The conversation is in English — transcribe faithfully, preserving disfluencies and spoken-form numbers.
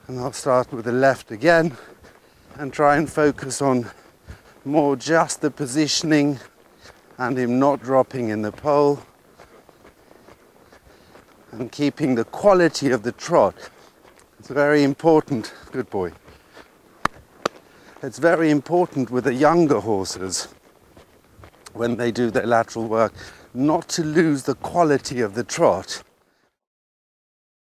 And I'll start with the left again and try and focus on more just the positioning and him not dropping in the pole and keeping the quality of the trot. It's very important. Good boy. It's very important with the younger horses when they do their lateral work not to lose the quality of the trot.